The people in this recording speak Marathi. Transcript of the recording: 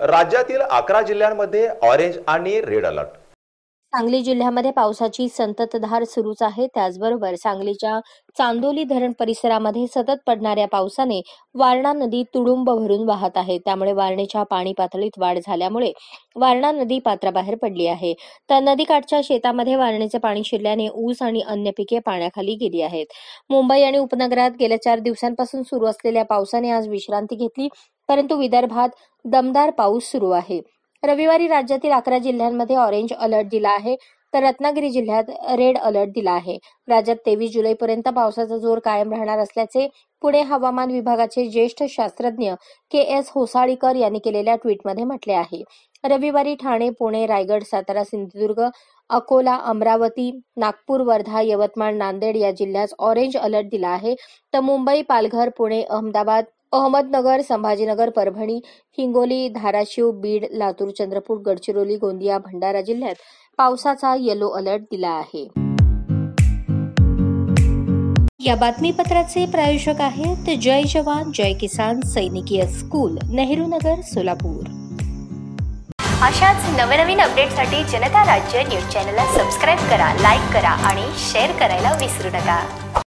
राज्यातील 11 जिल्ह्यांमध्ये ऑरेंज आणि रेड अलर्ट। सांगली जिल्ह्यामध्ये पावसाची संततधार सुरूच आहे। त्याचबरोबर सांगलीच्या चांदोली धरण परिसरामध्ये सतत पडणाऱ्या पावसाने वारणा नदी तुडुंब भरून वाहत आहे। त्यामुळे वारणेच्या पाणी पातळीत वाढ झाल्यामुळे वारणा नदी पात्राबाहेर पडली आहे। तर नदीकाठच्या शेतामध्ये वारणेचे पाणी शिरल्याने ऊस आणि अन्य पिके पाण्याखाली गेली आहेत। मुंबई आणि उपनगरात गेल्या 4 दिवसांपासून सुरू असलेल्या पावसाने आज विश्रांती घेतली, परंतु विदर्भात दमदार पाऊस सुरू आहे। रविवारी राज्यातील 11 जिल्ह्यांमध्ये ऑरेंज अलर्ट दिला आहे, तर रत्नागिरी जिल्ह्यात रेड अलर्ट दिला आहे। राज्यात 23 जुलैपर्यंत पावसाचा जोर कायम राहणार असल्याचे पुणे हवामान विभागाचे ज्येष्ठ शास्त्रज्ञ के.एस. होसाळीकर यांनी केलेल्या ट्विटमध्ये म्हटले आहे। रविवारी ठाणे, पुणे, रायगड, सातारा, सिंधुदुर्ग, अकोला, अमरावती, नागपूर, वर्धा, यवतमाळ, नांदेड या जिल्ह्यात ऑरेंज अलर्ट दिला आहे। तर मुंबई, पालघर, पुणे, अहमदनगर, संभाजीनगर, परभणी, हिंगोली, धाराशिव, बीड, लातूर, चंद्रपूर, गडचिरोली, गोंदिया, भंडारा जिल्ह्यात पावसाचा येलो अलर्ट दिला आहे। या बातमीपत्राचे प्रायोजक आहेत जय जवान जय किसान सैनिकीय स्कूल, नेहरू नगर, सोलापूर। अशाच नवनवीन अपडेटसाठी जनता राज्य न्यूज चॅनलला सबस्क्राईब करा, लाईक करा आणि शेअर करायला विसरू नका।